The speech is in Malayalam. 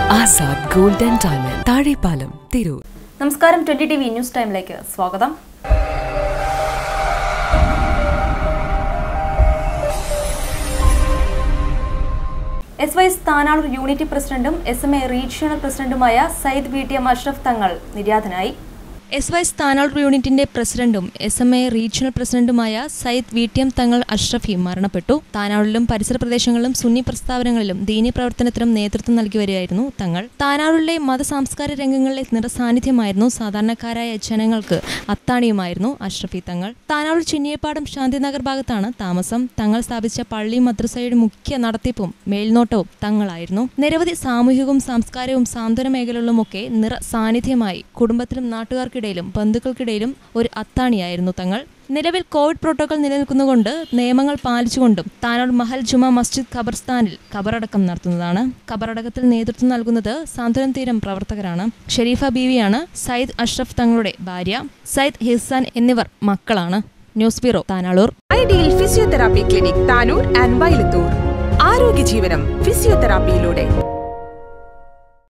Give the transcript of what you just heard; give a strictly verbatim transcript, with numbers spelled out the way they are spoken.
Azad gold and diamond Thazhepalam Tirur. നമസ്കാരം, ട്വന്റി ടി വി ന്യൂസ് ടൈമിലേക്ക് സ്വാഗതം. എസ് വൈ സ്ഥാനാളൂർ യൂണിറ്റ് പ്രസിഡന്റും എസ് എം എ റീജിയണൽ പ്രസിഡന്റുമായ Syed V T M Ashraf Thangal നിര്യാതനായി. എസ് വൈ സ്ഥാനാളൂർ യൂണിറ്റിന്റെ പ്രസിഡന്റും എസ് എം എ റീജിയണൽ പ്രസിഡന്റുമായ സയ്യിദ് വി ടി എം തങ്ങൾ അഷ്റഫി മരണപ്പെട്ടു. താനാളൂരിലും പരിസര പ്രദേശങ്ങളിലും സുന്നി പ്രസ്താവനകളിലും ദീനി പ്രവർത്തനത്തിനും നേതൃത്വം നൽകി വരികയായിരുന്നു തങ്ങൾ. താനാളൂരിലെ മത സാംസ്കാരിക രംഗങ്ങളിലെ നിറസാന്നിധ്യമായിരുന്നു. സാധാരണക്കാരായ ജനങ്ങൾക്ക് അത്താണിയുമായിരുന്നു അഷ്റഫി തങ്ങൾ. താനാളൂർ ചിന്നിയപ്പാടം ശാന്തിനഗർ ഭാഗത്താണ് താമസം. തങ്ങൾ സ്ഥാപിച്ച പള്ളി മദ്രസയുടെ മുഖ്യ നടത്തിപ്പും മേൽനോട്ടവും തങ്ങളായിരുന്നു. നിരവധി സാമൂഹികവും സാംസ്കാരികവും സാന്ത്വന മേഖലകളിലുമൊക്കെ നിറ സാന്നിധ്യമായി കുടുംബത്തിലും നാട്ടുകാർക്ക് ിലും ബന്ധുക്കൾക്കിടയിലും ഒരു അത്താണിയായിരുന്നു തങ്ങൾ. നിലവിൽ കോവിഡ് പ്രോട്ടോകോൾ നിലനിൽക്കുന്നതുകൊണ്ട് നിയമങ്ങൾ പാലിച്ചുകൊണ്ടും താനാളൂർ മഹൽ ജുമാ മസ്ജിദ് ഖബർസ്ഥാനിൽ ഖബറടക്കം നടത്തുന്നതാണ്. ഖബറടക്കത്തിൽ നേതൃത്വം നൽകുന്നത് സാന്ത്വനം തീരം പ്രവർത്തകരാണ്. ഷെരീഫ ബീവിയാണ് സയ്യിദ് അഷ്റഫ് തങ്ങളുടെ ഭാര്യ. സയ്യിദ് ഹിസാൻ എന്നിവർ മക്കളാണ്. News bureau, Tanalur. Ideal physiotherapy clinic Tanur and Vailathur. ആരോഗ്യ ജീവനം ഫിസിയോതെറാപ്പിയിലൂടെ.